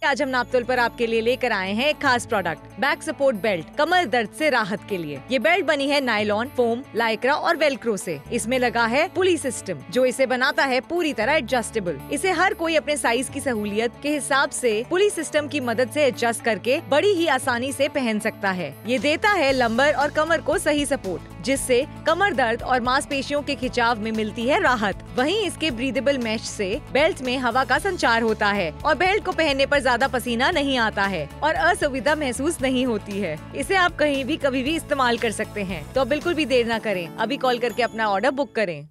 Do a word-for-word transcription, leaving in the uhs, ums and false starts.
आज हम नापतोल पर आपके लिए लेकर आए हैं एक खास प्रोडक्ट, बैक सपोर्ट बेल्ट, कमर दर्द से राहत के लिए। ये बेल्ट बनी है नायलॉन, फोम, लाइक्रा और वेलक्रो से। इसमें लगा है पुली सिस्टम जो इसे बनाता है पूरी तरह एडजस्टेबल। इसे हर कोई अपने साइज की सहूलियत के हिसाब से पुली सिस्टम की मदद से एडजस्ट करके बड़ी ही आसानी से पहन सकता है। ये देता है लंबर और कमर को सही सपोर्ट, जिससे कमर दर्द और मांसपेशियों के खिंचाव में मिलती है राहत। वहीं इसके ब्रीदेबल मैश से बेल्ट में हवा का संचार होता है और बेल्ट को पहनने पर ज्यादा पसीना नहीं आता है और असुविधा महसूस नहीं होती है। इसे आप कहीं भी कभी भी इस्तेमाल कर सकते हैं। तो बिल्कुल भी देर न करें, अभी कॉल करके अपना ऑर्डर बुक करें।